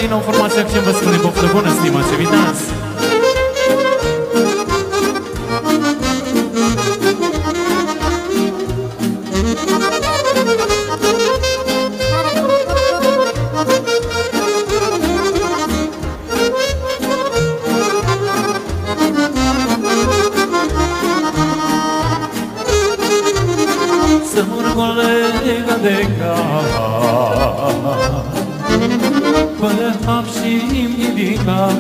din nou formația Accent vă spune poftă bună, stimați invitați. Să mor colega de car, fără hap și indicat,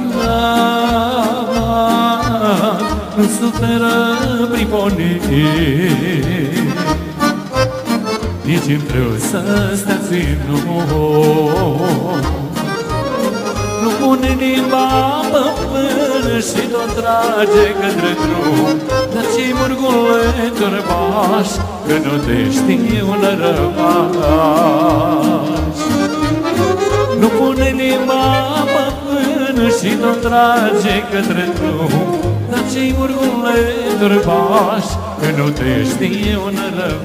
nu suferă priponii, nici-mi trebuie să stea ținut. Nu pune limba pe până și tot trage către drum, dar ce-i murgule torbaș, că nu te știu un rămaș. Nu pune limba pe până și tot trage către drum, dar ce-i murgule torbaș, că nu te știu un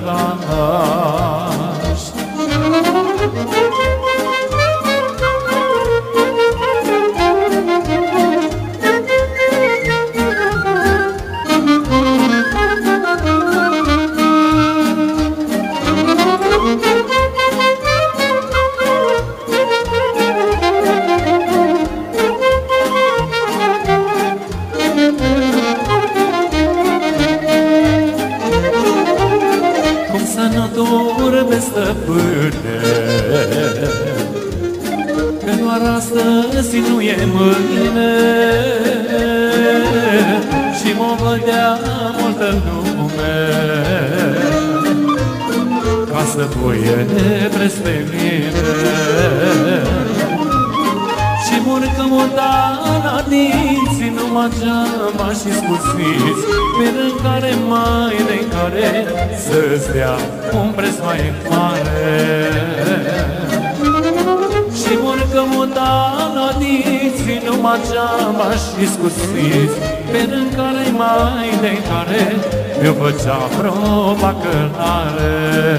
rămaș. Stăpâne, că doar astăzi nu e mâine și mă vedea multă lume ca să puie preț pe mine. Și murcă mutana dinții, numai geama și scuțiți, până în care mai de care să-ți dea un preț mai mare. Și murcă mutana dinții, numai geama și scuțiți, până în care mai de care mi-o făcea proba călare.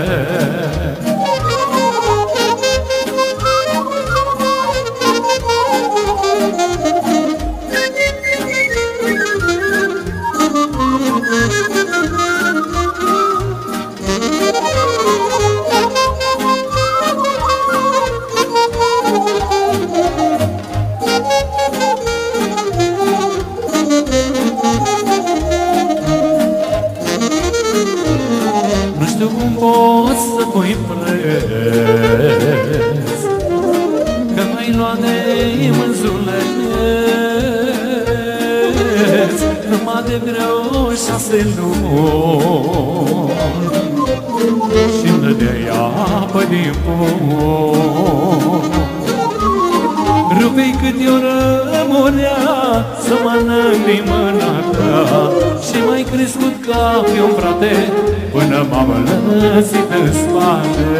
Nu știu cum poți să pui preț, că m-ai luat de mânzuleț, numai de vreo 6 luni, și-mi dădeai apă din pun. Rupei cât eu rămurea să mănânc din mâna ta, și m-ai crescut ca pe un frate până m-am lăsit în spate.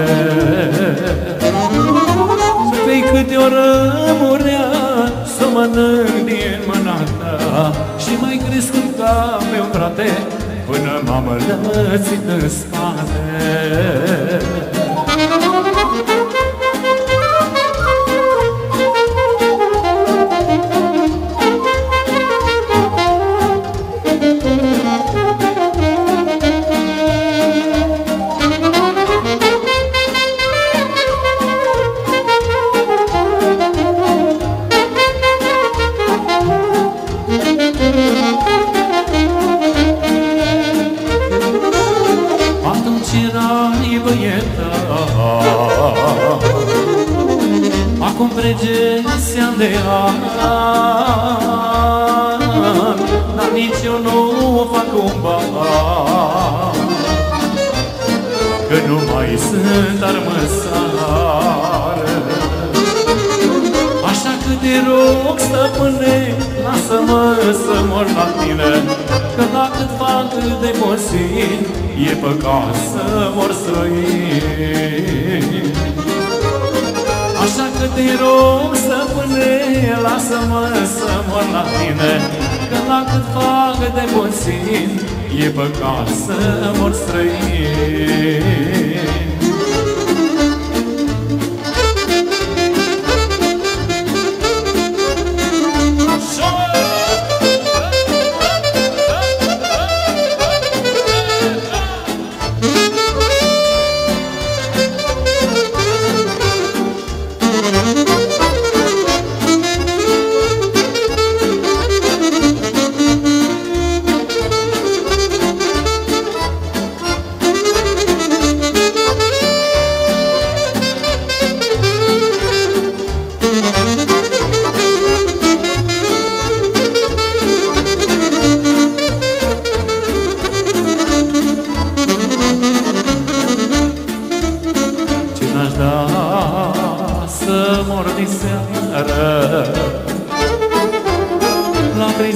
Rupei cât eu rămurea să mănânc din mâna ta, și m-ai crescut ca pe un frate până m-am lăsit în spate. Acum trece ani de ani, dar nici eu nu fac un ban, că nu mai sunt armăsară. Așa că te rog, stăpâne, lasă-mă să mor la tine, că dacă fac de puțin, e păcat să mor străin. Așa că te rog, stăpâne, lasă-mă să mor la tine, că dacă fac de puțin, e păcat să mor străin. să mor de seară. La 3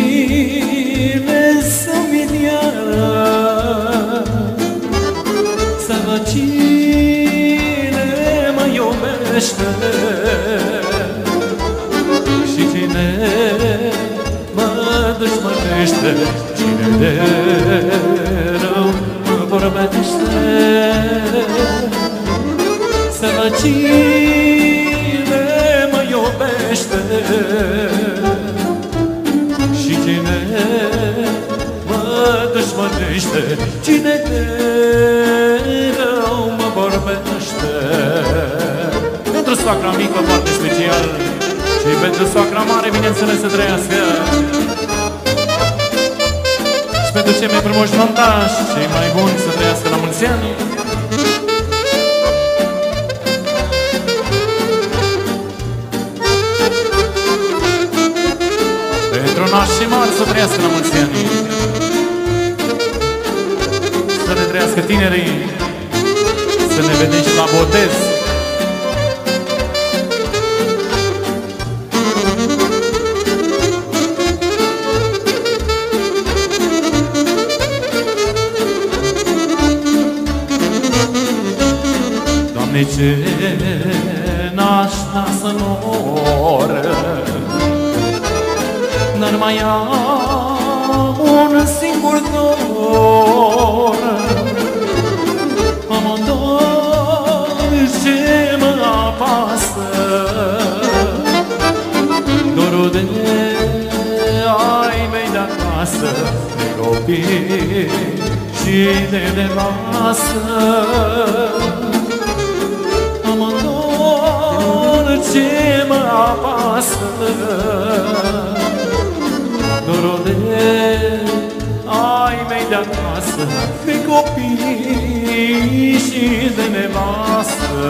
zile să vin iară, să văd cine mă iubește și cine mă dușmănește, cine de rău mă vorbește. Să văd cine mă iubește și cine mă dușmănește, cine de rău mă vorbește. Pentru soacra mică foarte special și pentru soacra mare, bineînțeles, să trăiască. Și pentru cei mai frumoși nuntași, cei mai buni, să trăiască la mulți ani. Pentru nași și mari, să trăiască la mulți ani. Să ne trăiască tinerii, să ne vedem și la botez. Doamne, ce n-aș da să mor, dar mai am un singur dor. Am un dor ce mă apasă, dorul de ai mei de acasă, de copii și de nevastă. Am un dor ce mă apasă, dorul de ai mei de acasă, de copii și de nevastă.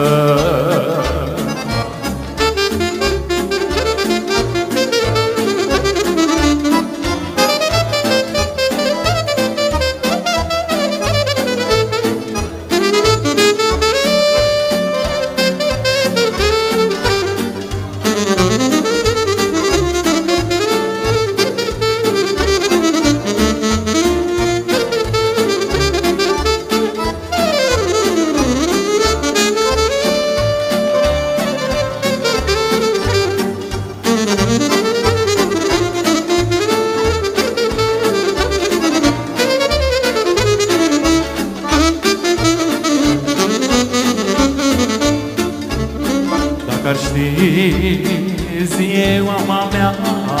Dacă-ar ști ziua mea,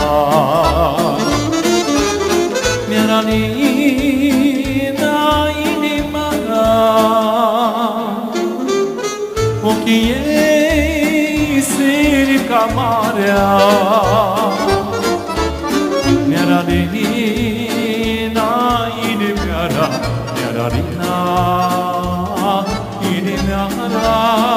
mi-ar alina inima, ochii ei serif ca marea, mi-ar alina inimioara, mi-ar alina inimioara.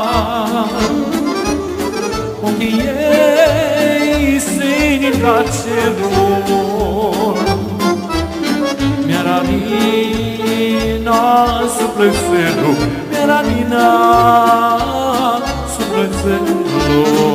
Ochii ei senin ca cerul, mi-ar alina sufletelul, mi-ar alina sufletelul.